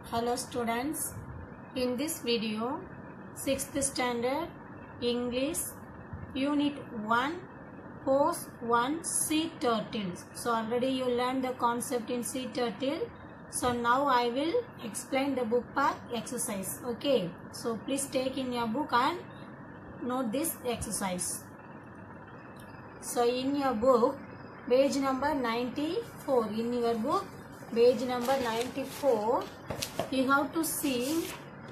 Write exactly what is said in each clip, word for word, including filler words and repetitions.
Hello students, in this video sixth standard English unit one course one sea turtles. So already you learned the concept in sea turtle. So now I will explain the book part exercise. Okay, so please take in your book and note this exercise. So in your book page number ninety-four, in your book page number ninety-four, you have to see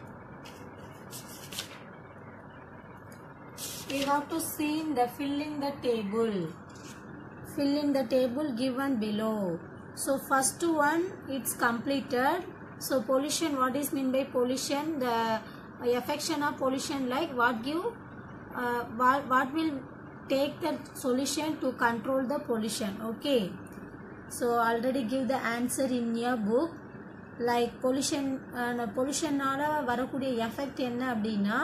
you have to see the fill in the table fill in the table given below. So first one it's completed. So pollution, what is mean by pollution? The affection of pollution, like what give uh, what, what will take the solution to control the pollution. Okay, so already give the answer in your book. Like pollution uh, pollution நால வரக்கூடிய effect என்ன அப்படின்னா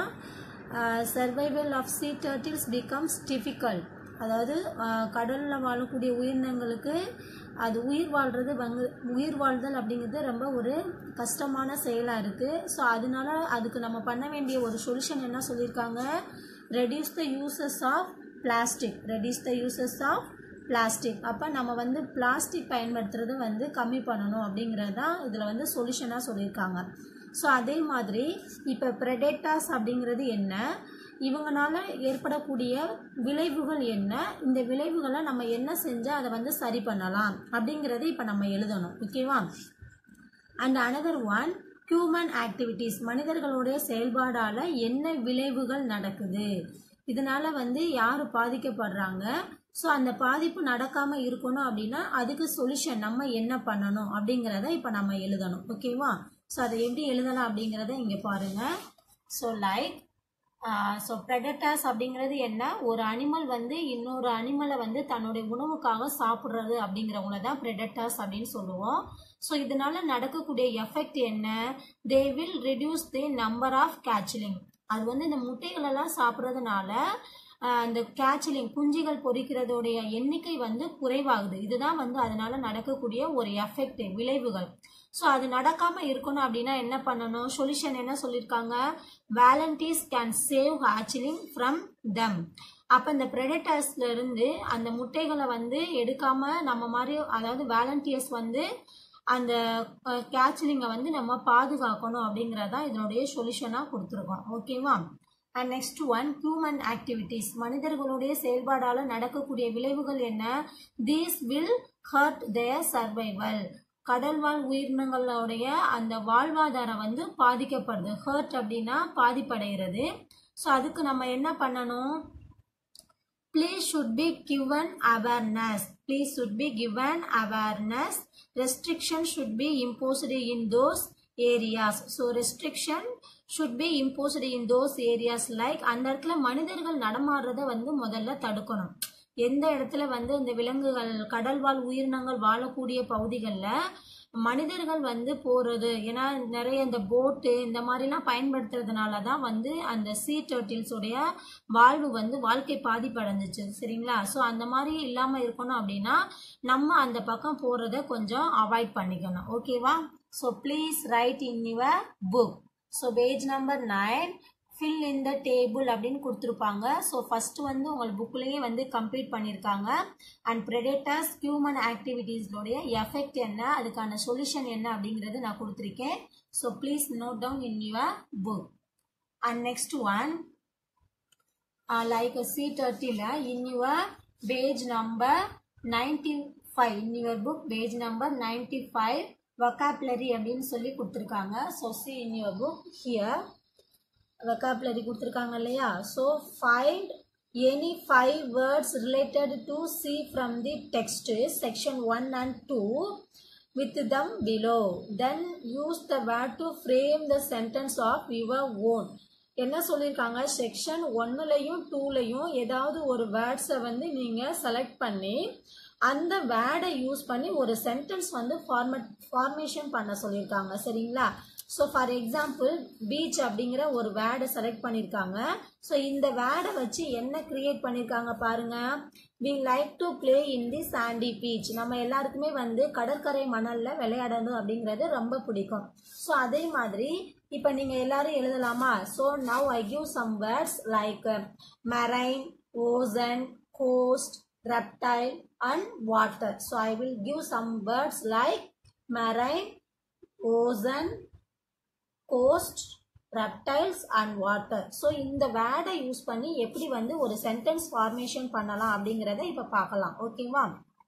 survival of sea turtles becomes difficult. அதாவது கடல்ல வாழக்கூடிய உயிரினங்களுக்கு அது உயிர் வாழ்றது உயிர் வாழ்தல் அப்படிங்கிறது ரொம்ப ஒரு கஷ்டமான செயலா இருக்கு. ஸோ அதனால அதுக்கு நம்ம பண்ண வேண்டிய ஒரு சொல்யூஷன் என்ன சொல்லியிருக்காங்க? reduce the uses of plastic reduce the uses of plastic. அப்போ நம்ம வந்து பிளாஸ்டிக் பயன்படுத்துறது வந்து கம்மி பண்ணணும் அப்படிங்கிறது தான் இதில் வந்து சொல்யூஷனாக சொல்லியிருக்காங்க. ஸோ அதே மாதிரி இப்போ ப்ரெடேட்டாஸ் அப்படிங்கிறது என்ன, இவங்களால ஏற்படக்கூடிய விளைவுகள் என்ன, இந்த விளைவுகளை நம்ம என்ன செஞ்சால் அதை வந்து சரி பண்ணலாம் அப்படிங்கிறது இப்போ நம்ம எழுதணும். ஓகேவா? And another one human activities, மனிதர்களுடைய செயல்பாடால் என்ன விளைவுகள் நடக்குது, இதனால வந்து யார் பாதிக்கப்படுறாங்க, ஸோ அந்த பாதிப்பு நடக்காமல் இருக்கணும் அப்படின்னா அதுக்கு சொல்யூஷன் நம்ம என்ன பண்ணணும் அப்படிங்கிறத இப்போ நம்ம எழுதணும். ஓகேவா? ஸோ அதை எப்படி எழுதலாம் அப்படிங்கிறத இங்கே பாருங்கள். ஸோ லைக் ஸோ ப்ரெடேட்டர்ஸ் அப்படிங்கிறது என்ன, ஒரு அனிமல் வந்து இன்னொரு அனிமலை வந்து தன்னுடைய உணவுக்காக சாப்பிட்றது அப்படிங்கிறவங்கள தான் ப்ரெடேட்டர்ஸ் அப்படின்னு சொல்லுவோம். ஸோ இதனால நடக்கக்கூடிய எஃபெக்ட் என்ன, they will reduce the number of கேட்ச்லிங். அது வந்து இந்த முட்டைகளெல்லாம் சாப்பிட்றதுனால அந்த கேட்ச்லிங் குஞ்சுகள் பொறிக்கிறதோடைய எண்ணிக்கை வந்து குறைவாகுது. இதுதான் வந்து அதனால நடக்கக்கூடிய ஒரு எஃபெக்ட், விளைவுகள். ஸோ அது நடக்காமல் இருக்கணும் அப்படின்னா என்ன பண்ணணும்? சொல்யூஷன் என்ன சொல்லியிருக்காங்க? Volunteers can save hatchling from them. அப்போ இந்த ப்ரெடேட்டர்ஸ்ல இருந்து அந்த முட்டைகளை வந்து எடுக்காம நம்ம மாதிரி, அதாவது வாலண்டியர்ஸ் வந்து அந்த கேட்ச்லிங்கை வந்து நம்ம பாதுகாக்கணும் அப்படிங்கிறதான் இதனுடைய சொல்யூஷனாக கொடுத்துருக்கோம். ஓகேவா? And next one human activities, மனிதர்களுடைய செயல்பாடால் நடக்கக்கூடிய விளைவுகள் என்ன, these will hurt their survival. கடல்வாழ் உயிரினங்களுடைய அந்த வாழ்வாதாரம் வந்து பாதிக்கப்படுது. ஹர்ட் அப்படின்னா பாதிப்படைகிறது. ஸோ அதுக்கு நம்ம என்ன பண்ணணும்? Please should be given awareness. Please should be given awareness. Restriction should be imposed in those areas. So restriction should be imposed in those areas. Like அந்த இடத்துல மனிதர்கள் நடமாடுறத வந்து முதல்ல தடுக்கணும். எந்த இடத்துல வந்து இந்த விலங்குகள் கடல்வாழ் உயிரினங்கள் வாழக்கூடிய பகுதிகளில் மனிதர்கள் வந்து போகிறது, ஏன்னா நிறைய இந்த போட்டு இந்த மாதிரிலாம் பயன்படுத்துறதுனால தான் வந்து அந்த சீ டர்ட்டில்ஸோடைய வாழ்வு வந்து வாழ்க்கை பாதிப்படைஞ்சிச்சு. சரிங்களா? ஸோ அந்த மாதிரி இல்லாமல் இருக்கணும் அப்படின்னா நம்ம அந்த பக்கம் போகிறத கொஞ்சம் அவாய்ட் பண்ணிக்கணும். ஓகேவா? So please write in your book. So page number nine fill in the table அப்படின்னு கொடுத்துருப்பாங்க. ஸோ ஃபர்ஸ்ட் வந்து உங்கள் புக்லேயே வந்து கம்ப்ளீட் பண்ணியிருக்காங்க. அண்ட் ப்ரெடேட்டர்ஸ் ஹியூமன் ஆக்டிவிட்டீஸோடைய எஃபெக்ட் என்ன, அதுக்கான சொல்யூஷன் என்ன அப்படிங்கிறது நான் கொடுத்துருக்கேன். So please note down in your book. And next one like sea turtle in your page number ninety five in your book page number ninety five vocabulary அப்படின்னு சொல்லி கொடுத்துருக்காங்க. So see in your book here vocabulary கொடுத்துருக்காங்க இல்லையா? So find any five words related to see from the text section one and two with them below. Then use the word to frame the sentence of your own. என்ன சொல்லியிருக்காங்க? Section ஒன்னுலையும் டூலையும் ஏதாவது ஒரு வேர்ட்ஸை வந்து நீங்கள் select பண்ணி அந்த வேர்டை use பண்ணி ஒரு சென்டென்ஸ் வந்து ஃபார்மட் ஃபார்மேஷன் பண்ண சொல்லியிருக்காங்க சரிங்களா. ஸோ ஃபார் எக்ஸாம்பிள் பீச் அப்படிங்கிற ஒரு வேர்டை செலக்ட் பண்ணியிருக்காங்க. ஸோ இந்த வேர்டை வச்சு என்ன கிரியேட் பண்ணியிருக்காங்க பாருங்க. We like to play in the sandy beach. நம்ம எல்லாருக்குமே வந்து கடற்கரை மணலில் விளையாடணும் அப்படிங்கிறது ரொம்ப பிடிக்கும். ஸோ அதே மாதிரி இப்போ நீங்கள் எல்லாரும் எழுதலாமா. So now I give some words like marine, ocean, coast, reptile and water. So I will give some words like marine, ocean, coast, reptiles and water. So இந்த வேர்டை யூஸ் பண்ணி எப்படி வந்து ஒரு சென்டென்ஸ் ஃபார்மேஷன் பண்ணலாம் அப்படிங்கிறத இப்போ பார்க்கலாம் ஓகேவா.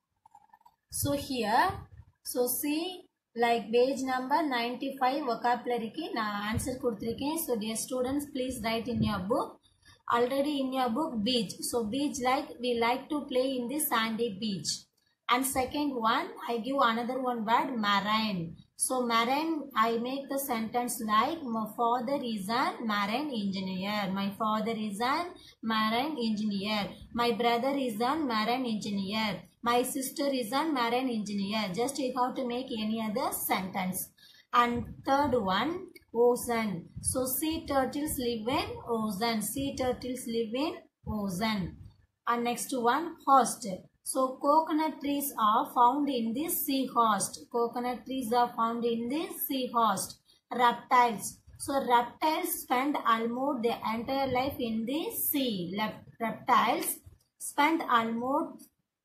So here so see like page number ninety-five vocabularyக்கு நான் ஆன்சர் கொடுத்திருக்கேன். So dear students please write in your book. Already in your book beach. So beach like we like to play in the sandy beach. And second one I give another one word marine. So marine I make the sentence like my father is an marine engineer. My father is an marine engineer. My brother is an marine engineer. My sister is an marine engineer. Just you have to make any other sentence. And third one ocean. So sea turtles live in ocean. Sea turtles live in ocean. And next one host. So coconut trees are found in the sea host. Coconut trees are found in the sea host. Reptiles. So reptiles spend almost their entire life in the sea. Reptiles spend almost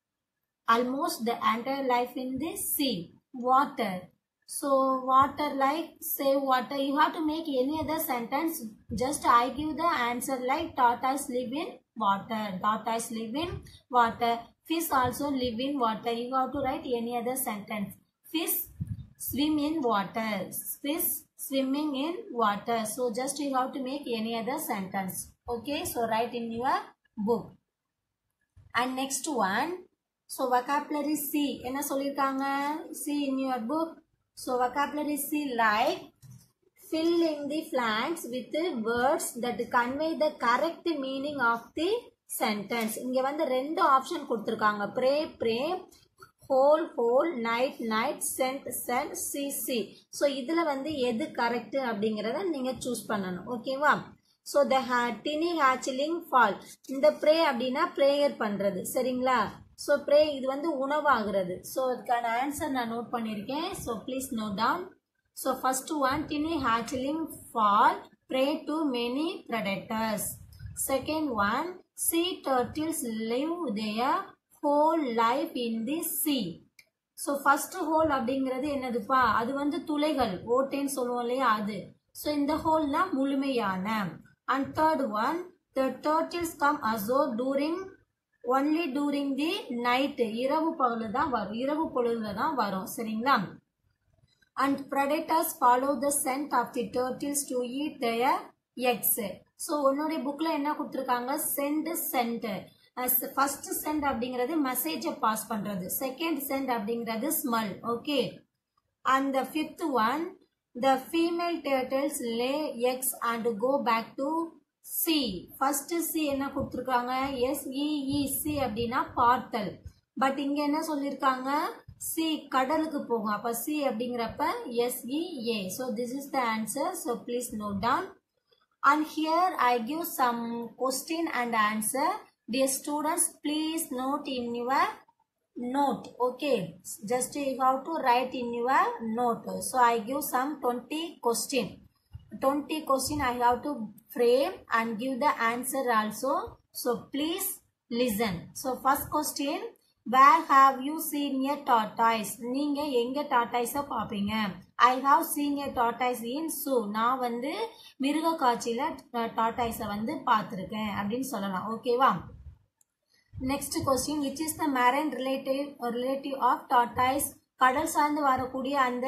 almost the entire life in the sea. Water. So water like say water. You have to make any other sentence. Just I give the answer like tortoise live in water. Tortoise live in water. Fish also live in water. You have to write any other sentence. Fish swim in water. Fish swimming in water. So just you have to make any other sentence. Okay. So write in your book. And next one. So vocabulary C. Enna sollirukanga? C in your book. So vocabulary C like fill in the blanks with the words that convey the correct meaning of the sentence. இங்க வந்து ரெண்டு option கொடுத்திருக்காங்க. pray pray, whole whole, night night, sent sent, see see. So இதுல வந்து எது correct அப்படிங்கறத நீங்க choose பண்ணணும் ஓகேவா. So the tiny hatchling fall. இந்த pray அப்படின்னா prayer பண்றது சரிங்களா. So pray இது வந்து உணவாகிறது. So அதுக்கான ஆன்சர் நான் நோட் பண்ணிருக்கேன். So please note down. So first one tiny hatchling fall prey to many predators. Second one sea turtles live their whole life in the sea. So first whole அப்படிங்கிறது என்னதுப்பா அது வந்து துளைகள் ஓட்டைன்னு சொல்லுவோம் இல்லையா அது. So இந்த wholeனா முழுமையான. And third one the turtles come ashore during only during the night. இரவு பகல தான் வரும் இரவு பொழுதுல தான் வரும் சரிங்களா. And predators follow the scent of the turtles to eat their eggs. So உன்னோட புக்ல என்ன கொடுத்திருக்காங்க send scent. First scent அப்படிங்கிறது மெசேஜ் பாஸ் பண்றது. Second scent அப்படிங்கிறது smell. Okay. And the fifth one the female turtles lay eggs and go back to C. First C என்ன கொடுத்திருக்காங்க S E E C அப்படின்னா பார்த்தல். பட் இங்க என்ன சொல்லிருக்காங்க C கடலுக்கு போகும். அப்ப C அப்படிங்கறப்ப S E A. So this is the answer. So please note down. And here I give some question and answer. Dear students please note in your note. Okay. Just you have to write in your note. So I give some twenty question. twenty question I have to frame and give the answer also. So please listen. So first question where have you seen a tortoise? நீங்க எங்க tortoise பாப்பீங்க? I have seen a tortoise in zoo. நான் வந்து மிருக காட்சியில tortoise வந்து பார்த்திருக்கேன் அப்படினு சொல்லலாம் ஓகேவா. Next question which is the marine relative relative of tortoise? கடல் சார்ந்து வரக்கூடிய அந்த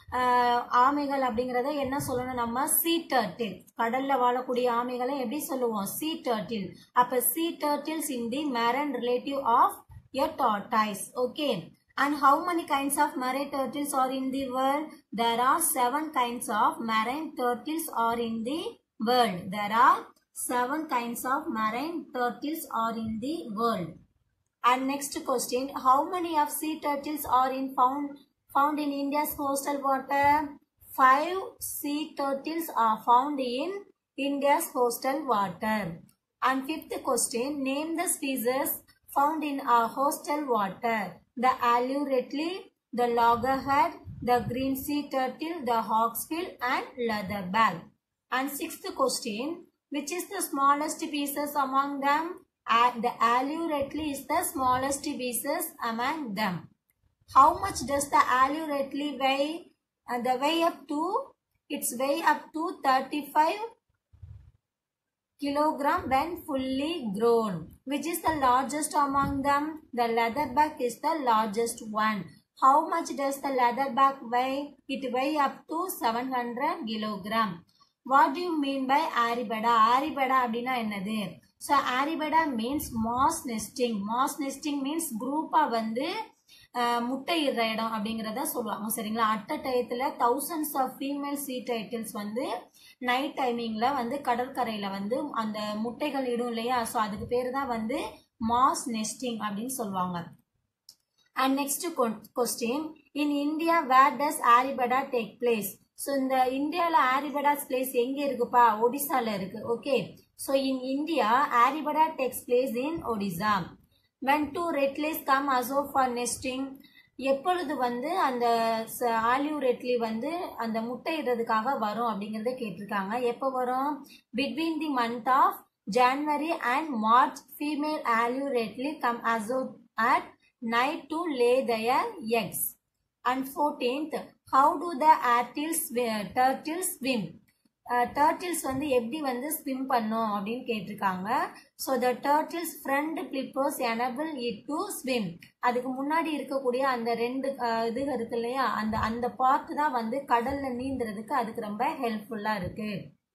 ஆமைகள் அப்படிங்கறத என்ன சொல்லணும் நம்ம sea turtle. கடல்ல வாழக்கூடிய ஆமைகளை எப்படி சொல்லுவோம் sea turtle. அப்ப sea turtles in the marine relative of a tortoise. Okay. And how many kinds of marine turtles are in the world? There are seven kinds of marine turtles are in the world. There are seven kinds of marine turtles are in the world. And next question, how many of sea turtles are in found found in India's coastal water? Five sea turtles are found in India's coastal water. And fifth question, name the species found in our coastal water. The alligator, the loggerhead, the green sea turtle, the hawksbill and leatherback. And sixth question, which is the smallest species among them? Uh, the alligator is the smallest species among them. How much does the alligator weigh? And the weigh up to, its weigh up to thirty-five kilogram when fully grown. Which is the largest among them? The leatherback is the largest one. How much does the leatherback weigh? It weigh up to seven hundred kilogram. What do you mean by Aribada? Aribada அப்படினா என்னது? So Aribada means moss nesting. Moss nesting means group வந்து முட்டை இடுற இடம் அப்படிங்கறத சொல்லுவாங்க சரிங்களா. அட்ட டயத்துல thousands of female sea turtles வந்து நைட் டைமிங்ல வந்து கடற்கரையில வந்து அந்த முட்டைகள் இடும் இல்லையா. சோ அதுக்கு பேரு தான் வந்து moss nesting அப்படின்னு சொல்லுவாங்க. And next question, in India where does Aribada take place? So இந்த இந்தியால Aribada's place எங்க இருக்குப்பா? ஒடிசால இருக்கு. Okay. So in India Aribada takes place in Odisha. When two redleys come also for nesting, எப்பொழுது வந்து அந்த ஆலிவ் ரெட்லி வந்து அந்த முட்டை இடுறதுக்காக வரும் அப்படிங்கறத கேட்டிருக்காங்க. எப்போ வரும்? Between the month of January and March, female olive redley come also at night to lay their eggs. And fourteenth, how do the turtles turtles swim? Uh, turtles வந்து எப்படி வந்து swim பண்ணும் அப்படின்னு கேட்டிருக்காங்க. So the turtles front flippers enable it to swim. அதுக்கு முன்னாடி இருக்கக்கூடிய அந்த ரெண்டு இது இருக்கு இல்லையா, அந்த அந்த பார்ட் தான் வந்து கடல்ல நீந்துறதுக்கு அதுக்கு ரொம்ப ஹெல்ப்ஃபுல்லா இருக்கு.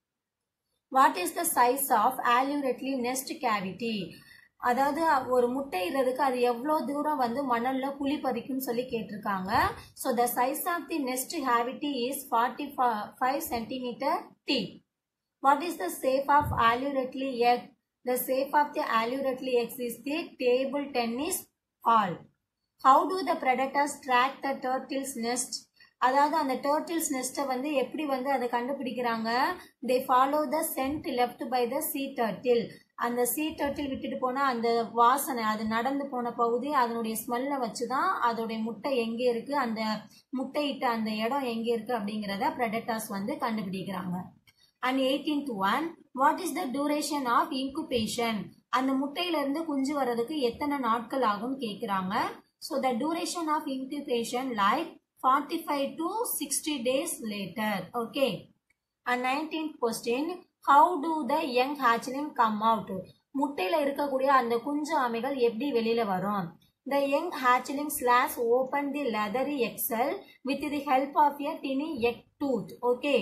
What is the size of olive redley nest cavity? அதாவது ஒரு முட்டை இடுறதுக்கு அது எவ்வளவு தூரம் வந்து மணல்ல குழி பறிக்கும்னு சொல்லி கேட்டிருக்காங்க. So the size of the nest cavity is forty-five centimeters deep. What is the shape of olive redley egg? The shape of the olive redley egg is the table tennis ball. How do the predators track the turtle's nest? அதாவது அந்த turtle's nest வந்து எப்படி வந்து அதை கண்டுபிடிக்கிறாங்க? They follow the scent left by the sea turtle. அந்த sea turtle விட்டுட்டு போனா அந்த வாசனை, அது நடந்து போன பகுதி, அதனுடைய ஸ்மெல்ல வச்சுதான் அதோடைய முட்டை எங்க இருக்கு, அந்த முட்டையிட்ட அந்த இடம் எங்க இருக்கு அப்படிங்கறத predators வந்து கண்டுபிடிக்கிறாங்க. And eighteenth one, what is the duration of incubation? அந்த முட்டையில இருந்து குஞ்சு வர்றதுக்கு எத்தனை நாட்கள் ஆகும் கேக்குறாங்க. So the duration of incubation like forty-five to sixty days later. Okay. And nineteenth question, how do the young hatchling come out? முட்டையில இருக்கக்கூடிய அந்த குஞ்சு ஆமைகள் எப்படி வெளியில வரும்? The young hatchling slash open the leathery egg shell with the help of a tiny egg tooth. Okay.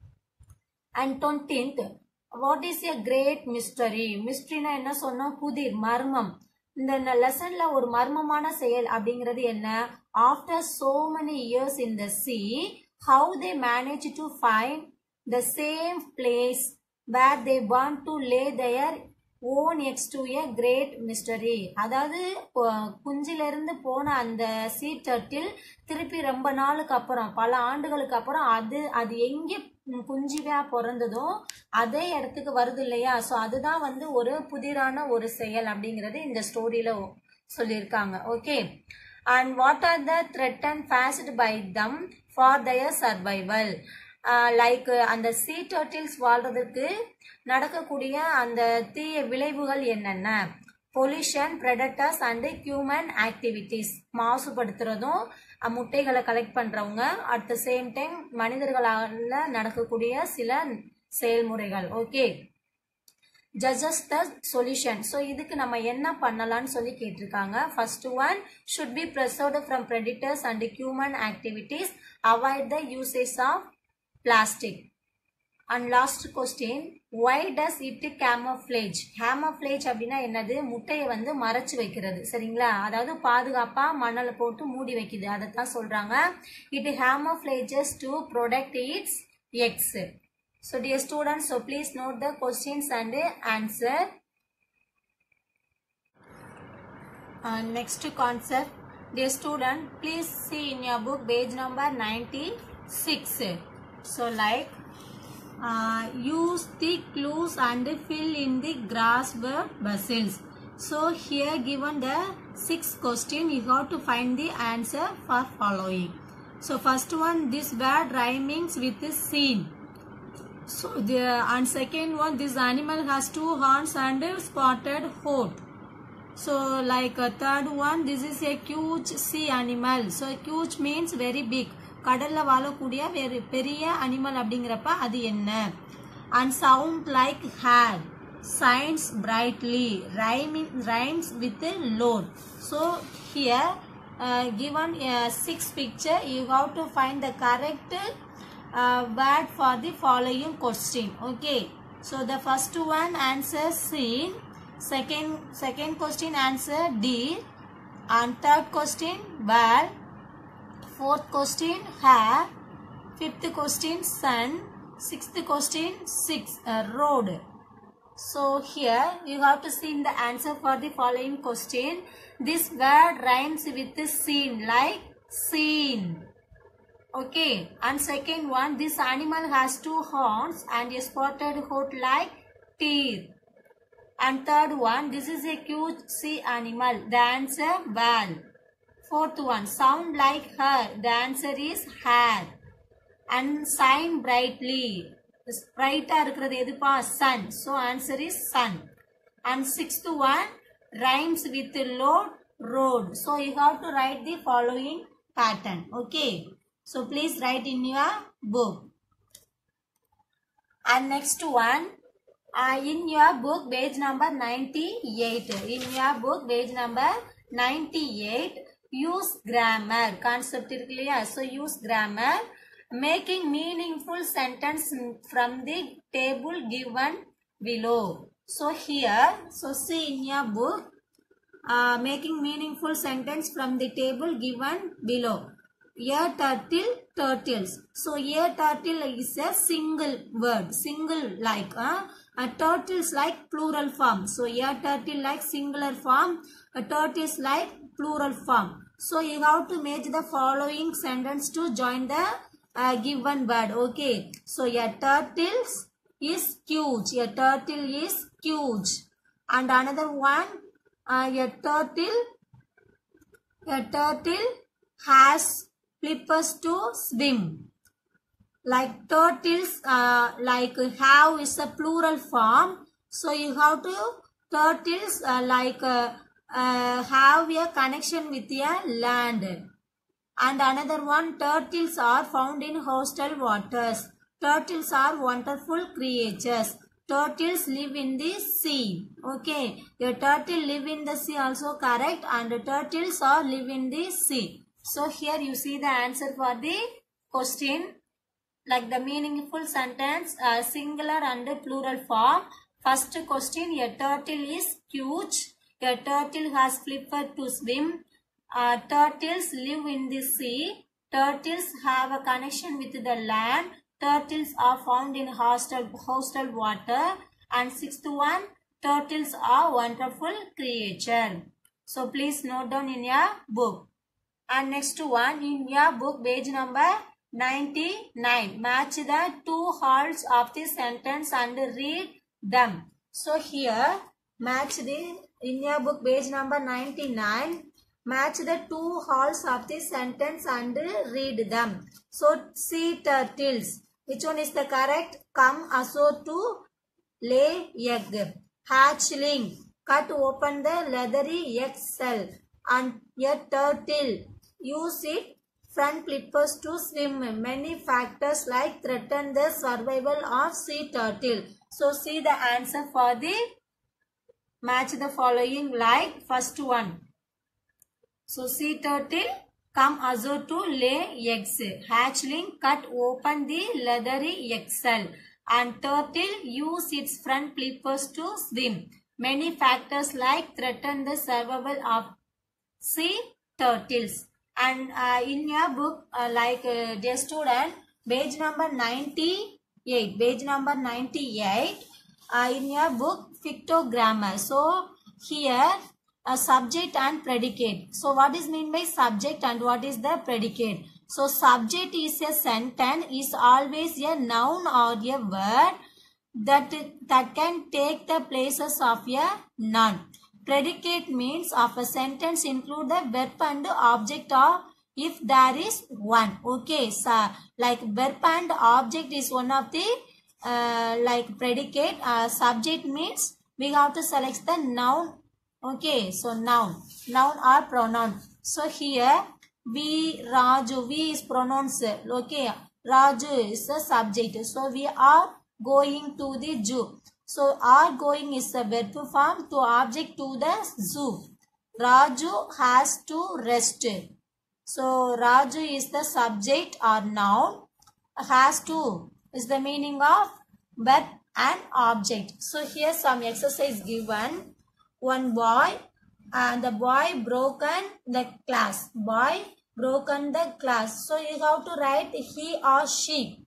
And twentieth, what is a great mystery? Mystery na என்ன சொன்னோம்? புதிர், மர்மம். இந்த லெசன்ல ஒரு மர்மமான செயல் அப்படிங்கிறது என்ன? After so many years in the sea, how they manage to find the same place where they want to lay their own eggs to a great mystery. அதாவது குஞ்சில இருந்து போன அந்த sea turtle திருப்பி ரொம்ப நாளுக்கு அப்புறம், பல ஆண்டுகளுக்கு அப்புறம் அது அது எங்க குஞ்சிவா பிறந்ததோ அதே இடத்துக்கு வருது இல்லையா. சோ அதுதான் வந்து ஒரு புதிரான ஒரு செயல் அப்படிங்கறது இந்த ஸ்டோரியில சொல்லியிருக்காங்க. Okay. And what are the threatened faced by them for their survival? Like அந்த sea turtles வாழ்றதுக்கு நடக்கக்கூடிய அந்த தீய விளைவுகள் என்னென்ன? Pollution, predators and human activities. மாசுபடுத்துறதும், முட்டைகளை கலெக்ட் பண்றவங்க, அட் த சேம் டைம் மனிதர்களால நடக்கக்கூடிய சில செயல்முறைகள். Okay. Judges the solution. So இதுக்கு நம்ம என்ன பண்ணலாம்னு சொல்லி கேட்டிருக்காங்க. First one, should be preserved from predators and human activities. Avoid the usage of plastic. And last question, why does it camouflage? Camouflage அப்படின்னா என்னது? முட்டையை வந்து மறைச்சு வைக்கிறது சரிங்களா. அதாவது பாதுகாப்பா மணலை போட்டு மூடி வைக்குது, அதைத்தான் சொல்றாங்க. It camouflages to protect its eggs. So dear students, so please note the questions and answer. Uh, next concept, dear student, please see in your book page number ninety-six. So like uh, use the clues and fill in the grass verb bustles. So here given the six question, you have to find the answer for following. So first one, this word rhymings with the scene. So the and second one, this animal has two horns and a spotted hood. So like a third one, this is a huge sea animal. So huge means very big. கடல்ல வாழக்கூடிய வேறு பெரிய animal அப்படிங்கறப்ப அது என்ன? And sound like hair, shines brightly, rhyming rhymes with a load. So here uh, given uh, six picture, you have to find the correct uh, word for the following question. Okay, so the first one answer scene, second second question answer deer, and third question bird, fourth question hair, fifth question sun, sixth question six uh, road. So here you have to see in the answer for the following question. This word rhymes with the scene, like scene. Okay, and second one, this animal has two horns and a spotted hood like teeth. And third one, this is a cute sea animal. The answer whale. Fourth one, sound like her. The answer is hair. And shine brightly. Bright sun. So answer is sun. And sixth one, rhymes with load, road. So you have to write the following pattern. Okay. So please write in your book. And next one, uh, in your book page number ninety-eight. In your book page number ninety-eight, use grammar. Concept is clear. So use grammar. Making meaningful sentence from the table given below. So here, so see in your book, uh, making meaningful sentence from the table given below. A turtle, turtles. So a turtle is a single word, single like. Uh, a turtles like plural form. So a turtle like singular form, a turtles like plural form. So you have to make the following sentence to join the uh, given word. Okay. So a turtle is huge. A turtle is huge. And another one, uh, a turtle, a turtle has flippers to swim. Like turtles, uh, like have is a plural form. So you have to turtles uh, like uh, uh, have a connection with a land. And another one, turtles are found in coastal waters. Turtles are wonderful creatures. Turtles live in the sea. Okay, a turtle live in the sea also correct, and the turtles are live in the sea. So here you see the answer for the question, like the meaningful sentence, uh, singular and plural form. First question, a turtle is huge. A turtle has flipper to swim. Uh, turtles live in the sea. Turtles have a connection with the land. Turtles are found in coastal, coastal water. And sixth one, turtles are wonderful creature. So please note down in your book. And next one, in your book page number ninety-nine, match the two halves of the sentence and read them. So here match the, in your book page number ninety-nine, match the two halves of the sentence and read them. So sea turtles, which one is the correct? Come also to lay egg. Hatchling, cut open the leathery egg shell. And a turtle, use it front flippers to swim. Many factors like threaten the survival of sea turtle. So see the answer for the match the following, like first one. So sea turtle come also to lay eggs. Hatchling cut open the leathery egg shell. And turtle use its front flippers to swim. Many factors like threaten the survival of sea turtles. And uh, in your book, uh, like uh, dear student, page number ninety-eight, page number ninety-eight, uh, in your book pictogrammar. So here a subject and predicate. So what is mean by subject and what is the predicate? So subject is a sentence, is always a noun or a word that that can take the places of a noun. Predicate means of a sentence include the verb and object or if there is one. Okay, so like verb and object is one of the uh, like predicate. Uh, subject means we have to select the noun. Okay, so noun, noun or pronoun. So here we Raju, we is pronouns. Okay, Raju is the subject. So we are going to the zoo. So are going is the verb form to object to the zoo. Raju has to rest. So Raju is the subject or noun. Has to is the meaning of verb and object. So here some exercise given. One boy and the boy broken the class. Boy broken the class. So you have to write he or she.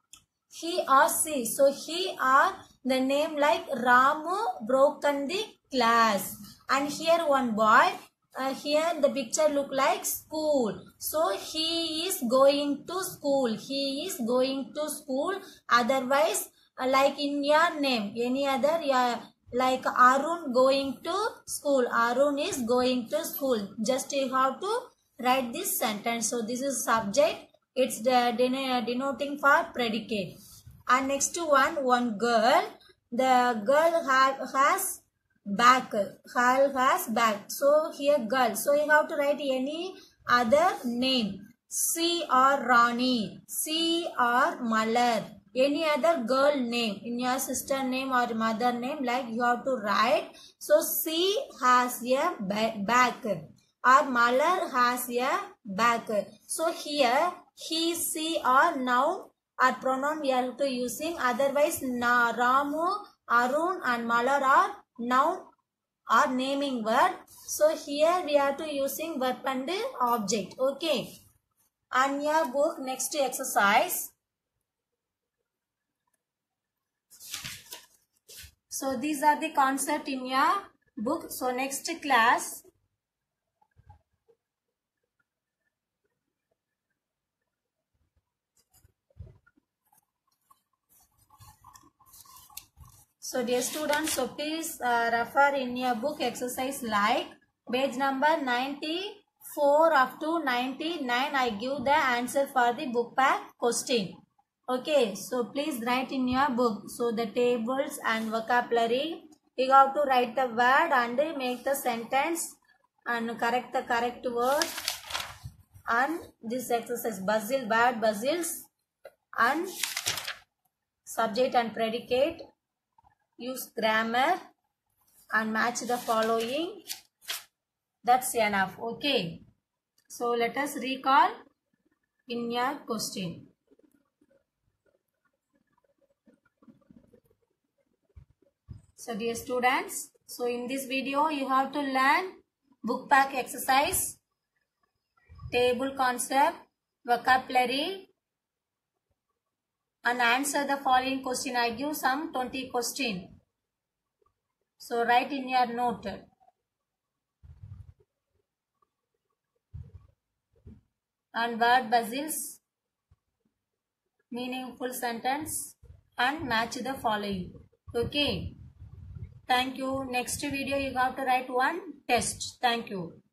He or she. So he or the name like Ramu broken the class. And here one boy. Uh, here the picture look like school. So he is going to school. He is going to school. Otherwise, uh, like in your name, any other, yeah, like Arun going to school. Arun is going to school. Just you have to write this sentence. So this is subject. It's the denoting for predicate. And next one, one girl. The girl have, has back. Girl has back. So here girl. So you have to write any other name. C or Rani. C or Malar. Any other girl name in your sister name or mother name, like you have to write. So C has a back or Malar has a back. So here he, she or noun or pronoun we have to using. Otherwise na, Ramu, Arun and Malar are noun or naming word. So here we have to using verb and object. Okay. On your book, next exercise. So these are the concept in your book. So next class. So dear students, so please uh, refer in your book exercise like page number ninety-four up to ninety-nine. I give the answer for the book pack question. Okay, so please write in your book. So the tables and vocabulary, you have to write the word and make the sentence and correct the correct word. And this exercise, Basil, word, Basils and subject and predicate. Use grammar and match the following. That's enough. Okay. So let us recall in your question. So dear students, so in this video you have to learn book pack exercise, table concept, vocabulary, and answer the following question. I give some twenty question. So write in your note. And word Basils, meaningful sentence and match the following. Okay. Thank you. Next video you have to write one test. Thank you.